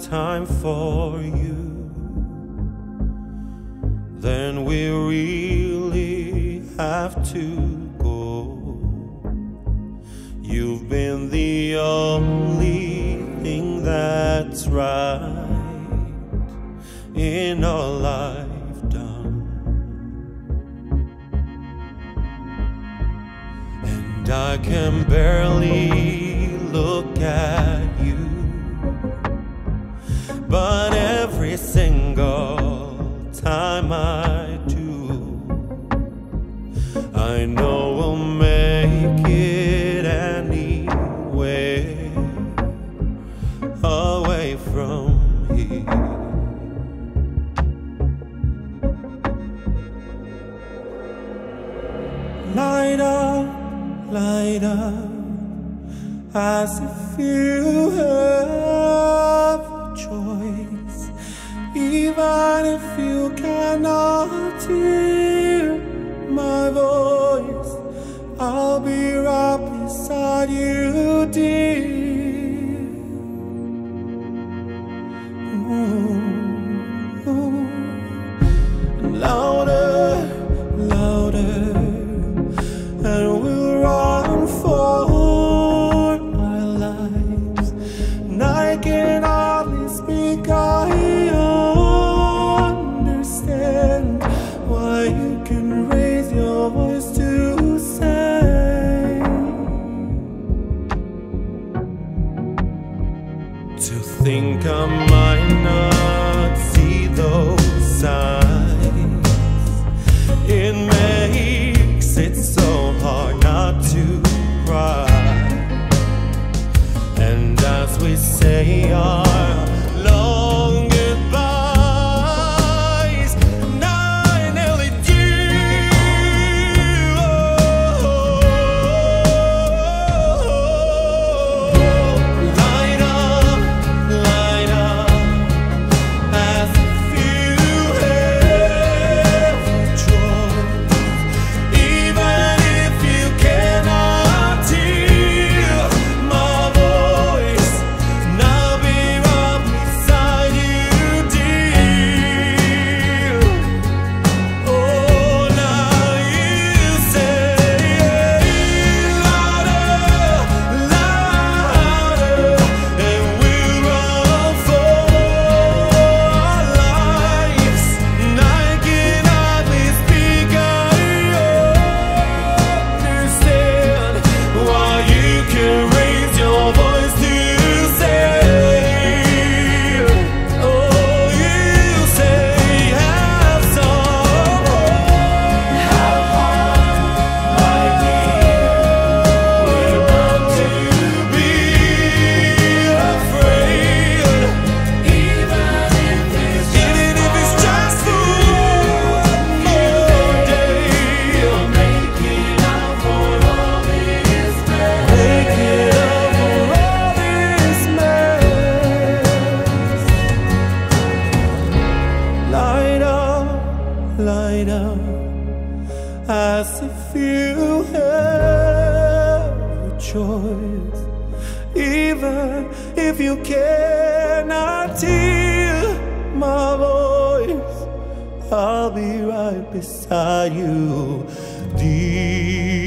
time for you, then we really have to go. You've been the only thing that's right in our lifetime, and I can barely look at you, but every single time I do, I know we'll make it anyway, away from here. Light up, as if you have a choice, even if you cannot hear my voice. I'll be right beside you, dear. Louder, louder, and we'll run for our lives. And I can hardly speak, I understand why you can raise your voice to say, to think I might not see those signs. It makes it so hard not to cry. And as we say our long goodbyes, and I nearly do, light up, as if you have a choice, even if you cannot hear my voice. And I'll be right beside you, dear. Oh, now you say louder, louder, and we'll run for our lives. And I can hardly speak, I understand why you can raise your voice to say, oh, you say have some my dear. We're not to be afraid, even if it's just for one more day. Make it up for all this mess. Make it up for all this mess. Light up, as if you have a choice, even if you cannot hear my voice. I'll be right beside you, dear.